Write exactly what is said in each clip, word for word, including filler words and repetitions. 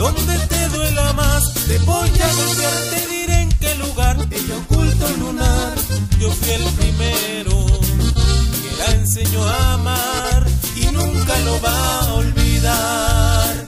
donde te duela más. Te voy a golpear, te diré en qué lugar. Ella oculta un lunar. Yo fui el primero que la enseñó a amar y nunca lo va a olvidar.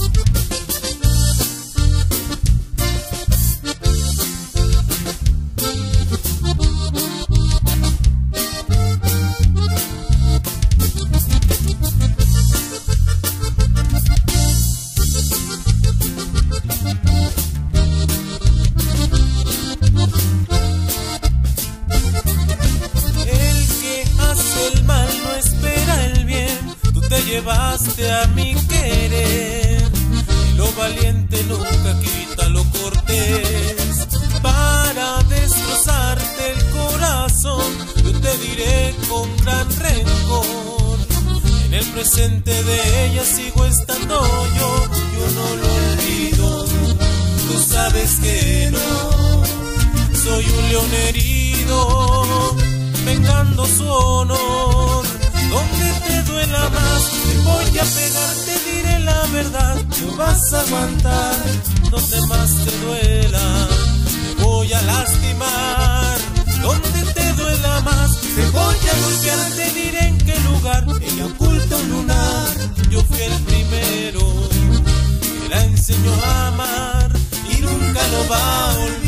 Llevaste a mi querer y lo valiente nunca quita lo cortés. Para destrozarte el corazón yo te diré con gran rencor. En el presente de ella sigo estando yo, yo no lo olvido. Tú sabes que no, soy un león herido, vengando su honor. Donde te duela más, te voy a pegar, te diré la verdad. No vas a aguantar, donde más te duela, te voy a lastimar. Donde te duela más, te voy a golpear, te diré en qué lugar. Ella oculta un lunar. Yo fui el primero que la enseñó a amar y nunca lo va a olvidar.